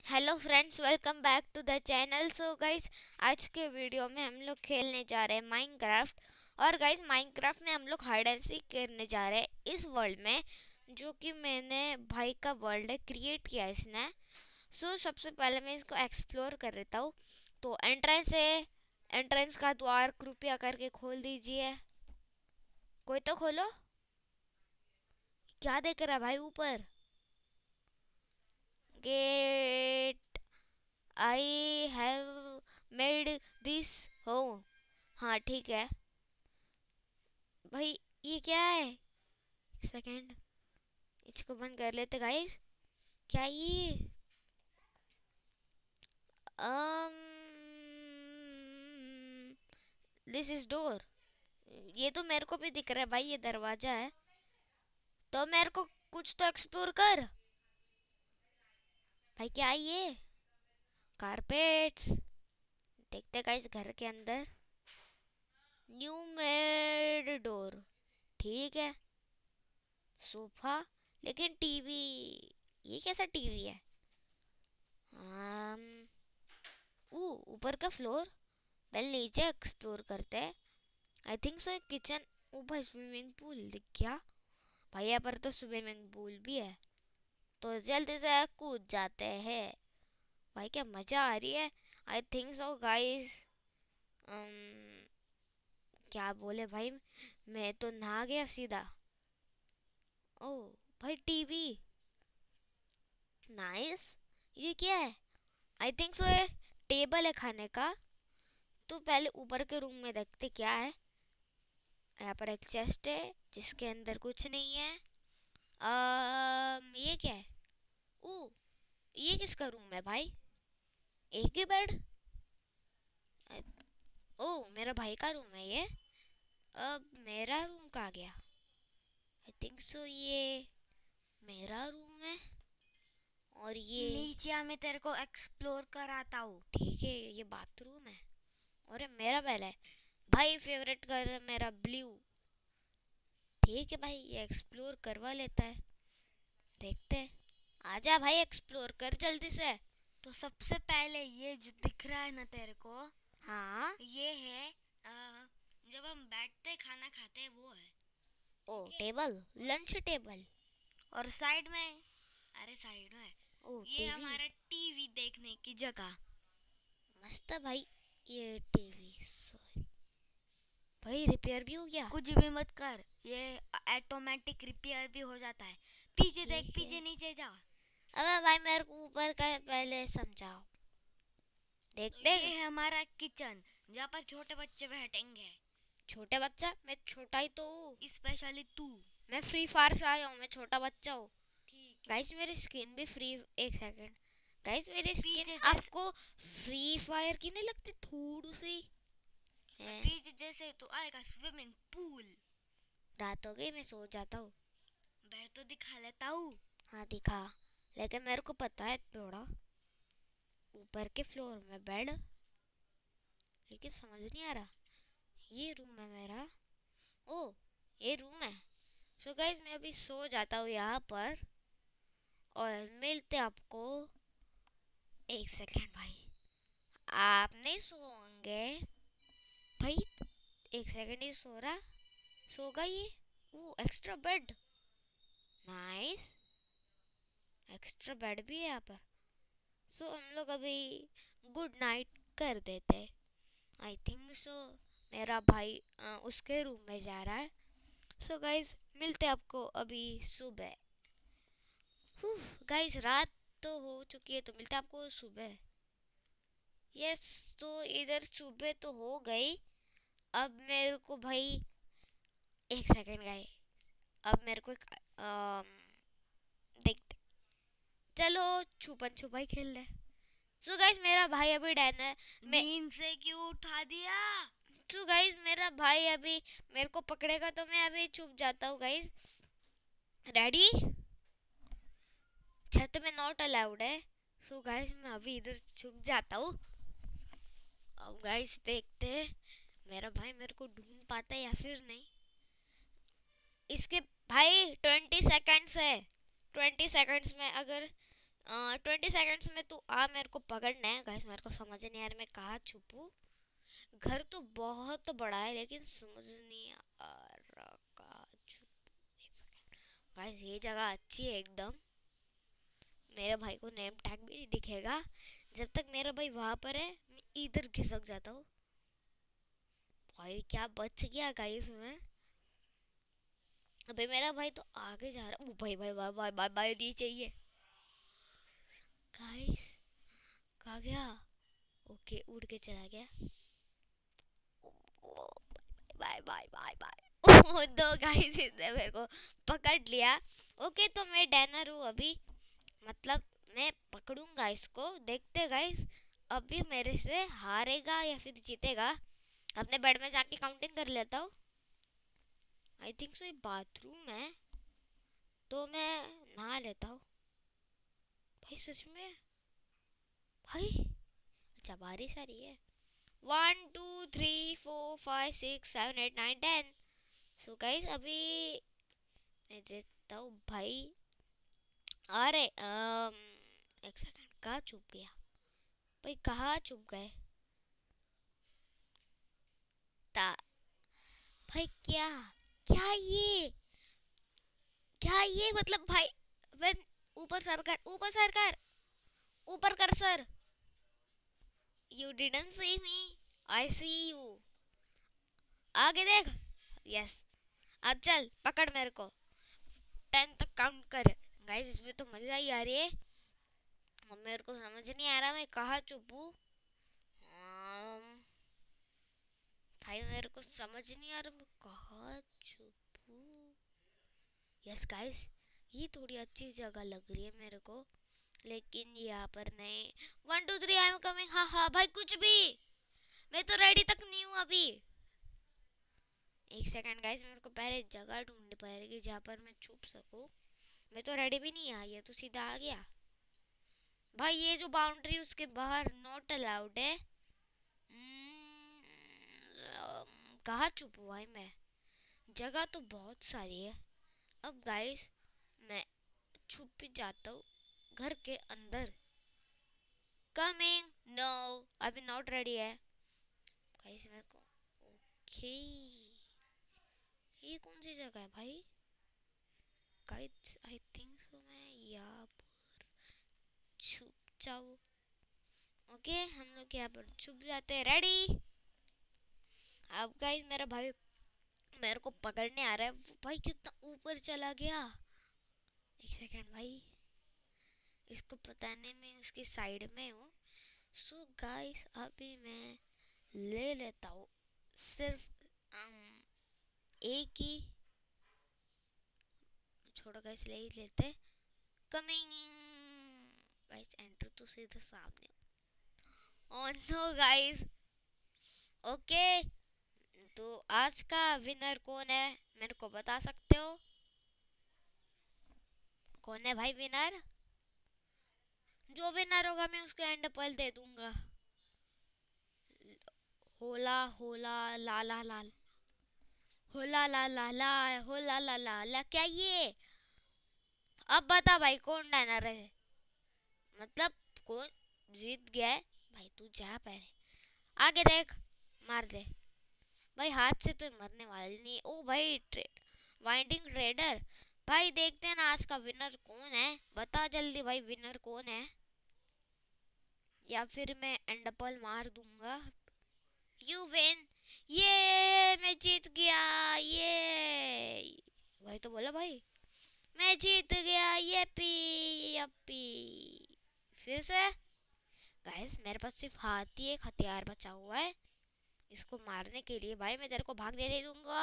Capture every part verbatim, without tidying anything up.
Hello friends, welcome back to the channel. So guys, आज के video में हम लोग खेलने जा रहे हैं माइनक्राफ्ट। और गाइस, माइनक्राफ्ट में हम लोग हाइड एंड सीक करने जा रहे हैं इस वर्ल्ड में, जो कि मैंने भाई का वर्ल्ड है, क्रिएट किया है इसने। सो so, सबसे पहले मैं इसको एक्सप्लोर कर लेता हूँ। तो एंट्रेंस है, एंट्रेंस का द्वार कृपया करके खोल दीजिए। कोई तो खोलो। क्या देख रहा है भाई ऊपर? Get I have made this home. हाँ ठीक है भाई। ये क्या है? सेकंड, इसको बंद कर लेते गाइस। क्या ये? um this is door. ये तो मेरे को भी दिख रहा है भाई, ये दरवाजा है। तो मेरे को कुछ तो एक्सप्लोर कर भाई। क्या है ये? कारपेट्स। देखते गाइस घर के अंदर। न्यू मेड डोर, ठीक है। सोफा, लेकिन टीवी, ये कैसा टीवी है? um, ऊ ऊपर का फ्लोर। पहले नीचे एक्सप्लोर करते हैं। आई थिंक सो किचन। ओ भाई, स्विमिंग पूल दिख गया भाई। यहाँ पर तो स्विमिंग पूल भी है, तो जल्दी से कूद जाते हैं भाई। क्या मजा आ रही है। I think so guys. क्या बोले भाई, मैं तो नहा गया सीधा। ओ भाई, टीवी नाइस। ये क्या है? आई थिंक सो ये टेबल है खाने का। तो पहले ऊपर के रूम में देखते क्या है। यहाँ पर एक चेस्ट है जिसके अंदर कुछ नहीं है। अम ये क्या है? ओ, ये किसका रूम है भाई? एक ही बेड। ओ, मेरा भाई का रूम है ये। अब मेरा रूम कहाँ गया? आई थिंक सो ये मेरा रूम है। और ये नीचे मैं तेरे को एक्सप्लोर कराता हूँ। ठीक है, ये बाथरूम है। और ये मेरा बेड है भाई। फेवरेट कलर है मेरा ब्लू। ठीक है भाई, ये एक्सप्लोर करवा लेता है। देखते हैं। आजा भाई, एक्सप्लोर कर जल्दी से। तो सबसे पहले ये जो दिख रहा है ना तेरे को, हाँ। ये है अ, जब हम बैठते खाना खाते हैं वो है। ओ, ठीक है। Table, lunch table. और साइड में, अरे साइड में ओ, ये टीवी। हमारा टीवी देखने की जगह। मस्त है भाई। ये टीवी, सॉरी भाई, रिपेयर भी हो गया। कुछ भी मत कर, ये ऑटोमेटिक रिपेयर भी हो जाता है। पीछे देख, ठीक है। पीछे नीचे जा। अबे भाई, मेरे को ऊपर का पहले समझाओ। तो देखते ये हैं। है हमारा किचन, जहाँ पर छोटे बच्चे बैठेंगे। छोटे बच्चा? मैं छोटा ही तो हूँ। स्पेशली तू। मैं फ्री फायर से आया हूँ, मैं छोटा बच्चा हूँ। ठीक है। गाइस, मेरी स्किन भी फ्री। एक सेकंड गाइस, मेरी स्किन पीछे जैसे, आपको फ्री फायर की नहीं लगती थोड़ी सी? है। पीछे जैसे तो आएगा स्विमिंग पूल। रात हो गई, मैं सो जाता हूँ। बैठ तो दिखा लेता हूँ। हाँ दिखा, लेकिन मेरे को पता है थोड़ा। ऊपर के फ्लोर में बेड, लेकिन समझ नहीं आ रहा। ये रूम है मेरा। ओ, ये रूम है। सो गाइस, मैं अभी सो जाता हूँ यहाँ पर। और मिलते आपको। एक सेकंड भाई, आप नहीं सोओगे भाई? एक सेकंड, ही सो रहा, सोगा ये। ओ, extra bed, nice. Extra bed भी है यहाँ पर। सो so, हम लोग अभी गुड नाइट कर देते। आई थिंक सो मेरा भाई अ, उसके रूम में जा रहा है। सो so, गाइस, मिलते हैं आपको अभी सुबह। गाइस, रात तो हो चुकी है, तो मिलते हैं आपको सुबह। यस। तो इधर सुबह तो हो गई। अब मेरे को भाई, एक सेकंड गाइस, अब मेरे को एक, अम, देखते, चलो छुपन छुपाई खेल ले। सो गाइस, मेरा भाई अभी डैन है। मैं नींद से क्यों उठा दिया? सो गाइस, मेरा भाई अभी मेरे को पकड़ेगा तो मैं अभी छुप जाता हूँ गाइस। रेडी? छत में नॉट अलाउड है। सो गाइस, मैं अभी इधर छुप जाता हूँ। अब गाइस देखते हैं मेरा भाई मेरे को ढूंढ पाता है या फिर नहीं। इसके भाई ट्वेंटी सेकंड्स है। ट्वेंटी सेकंड्स में अगर ट्वेंटी सेकंड्स में तू आ, मेरे को पकड़ना है गाइस। मेरे को समझ नहीं आ रहा मैं कहाँ छुपूं। घर तो बहुत बड़ा है लेकिन समझ नहीं आ रहा कहाँ छुपूं। एक सेकंड गाइस, ये जगह अच्छी है एकदम। मेरे भाई को नेम टैग भी नहीं दिखेगा। जब तक मेरा भाई वहां पर है मैं इधर खिसक जाता हूँ। भाई क्या बच गया गाइस मैं। अबे मेरा भाई तो आगे जा रहा है। ओ भाई भाई भाई भाई भाई भाई दी चाहिए गाइस। कहाँ गया? ओके, उड़ के चला गया। Bye bye bye bye. दो गाइस इसने मेरे को पकड़ लिया। ओके, तो मैं डैनर हूँ अभी। मतलब मैं पकड़ूंगा इसको, देखते गाइस अभी मेरे से हारेगा या फिर जीतेगा। अपने बेड में जाके काउंटिंग कर लेता हूँ। आई थिंक सो ये बाथरूम है, तो मैं नहा लेता हूँ। भाई सच में भाई। अच्छा, बारिश आ रही है। One two three four five six seven eight nine ten. So guys अभी मैं देखता हूँ भाई। अरे um, एक सेकंड, कहाँ छुप गया भाई? कहाँ छुप गए? ता भाई क्या? क्या ये? क्या ये मतलब भाई? when ऊपर सर कर, ऊपर सर कर, ऊपर कर sir. You didn't see me, I see you। आगे देख। यस, अब चल पकड़ मेरे को। टेन तक काउंट कर। गाइस इसमें तो मजा ही आ रही है। अब मेरे को समझ नहीं आ रहा मैं कहाँ छुपूं। अम, भाई मेरे को समझ नहीं आ रहा मैं कहाँ छुपूं। यस गाइस, ये थोड़ी अच्छी जगह लग रही है मेरे को, लेकिन यहाँ पर नहीं। One two three, I am coming. हाँ हाँ भाई, कुछ भी। मैं तो रेडी तक नहीं हूँ अभी। एक सेकंड गाइस, मेरे को पहले जगह ढूंढनी पड़ेगी जहाँ पर मैं छुप सकूं। मैं तो रेडी भी नहीं आई, ये तो सीधा आ गया। भाई ये जो बाउंड्री उसके बाहर नॉट अलाउड है। हम्म, कहाँ छुपूं भाई मैं? जगह तो बहुत सारी है। अब गाइस मैं छुप भी जाता हूँ घर के अंदर। कमिंग। नो, अभी नॉट रेडी है गाइस मेरे को। ओके, ये कौन सी जगह है भाई? गाइस आई थिंक सो मैं यहाँ छुप जाऊँ। ओके, हम लोग यहाँ पर छुप जाते हैं। रेडी। अब गाइस मेरा भाई मेरे को पकड़ने आ रहा है। वो भाई कितना ऊपर चला गया। एक सेकंड भाई, इसको पता नहीं मैं उसकी साइड में हूँ। सो गाइस अभी मैं ले लेता हूँ सिर्फ um, एक ही। छोड़ो गाइस, ले ही लेते। कमिंग। गाइस एंटर तो सीधा सामने। Oh no guys. ओके, तो आज का विनर कौन है मेरे को बता सकते हो? कौन है भाई विनर? जो विनर होगा मैं उसको एंड पल दे दूंगा। होला होला ला ला ला, होला ला ला ला, होला ला ला ला। क्या ये? अब बता भाई कौन डायनर है? मतलब कौन जीत गया है? भाई तू जा पहले, आगे देख, मार दे। भाई हाथ से तो मरने वाली नहीं। ओ भाई ट्रे, वाइंडिंग ट्रेडर। भाई देखते हैं ना आज का विनर कौन है। बता जल्दी भाई, विनर कौन है? या फिर मैं एंडपल मार दूंगा। You win. ये मैं जीत गया। ये भाई तो बोला भाई मैं जीत गया। ये पी यप्पी। फिर से गाइस मेरे पास सिर्फ हाथ ही एक हथियार बचा हुआ है इसको मारने के लिए। भाई मैं तेरे को भागने नहीं दूंगा।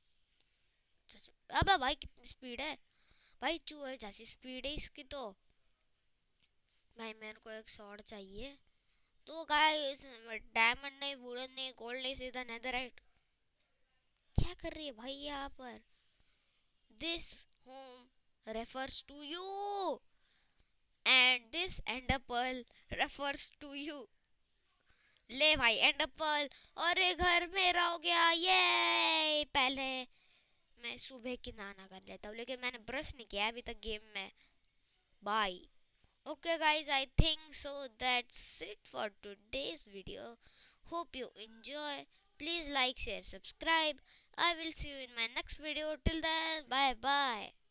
अबे भाई कितनी स्पीड है भाई, चूहे जैसी स्पीड है इसकी तो। भाई मेरे को एक शॉट चाहिए। तो गाइस डायमंड नहीं, वुडन नहीं, गोल्ड नहीं, सीधा नेदरराइट। क्या कर रही है भाई यहाँ पर? This home refers to you and this ender pearl refers to you. ले भाई एंड पर्ल। और ये घर मेरा हो गया। ये पहले मैं सुबह की नाना कर लेता हूँ, लेकिन मैंने ब्रश नहीं किया अभी तक गेम में। Bye. Okay, guys, I think so. That's it for today's video. Hope you enjoy. Please like, share, subscribe. I will see you in my next video. Till then, bye bye.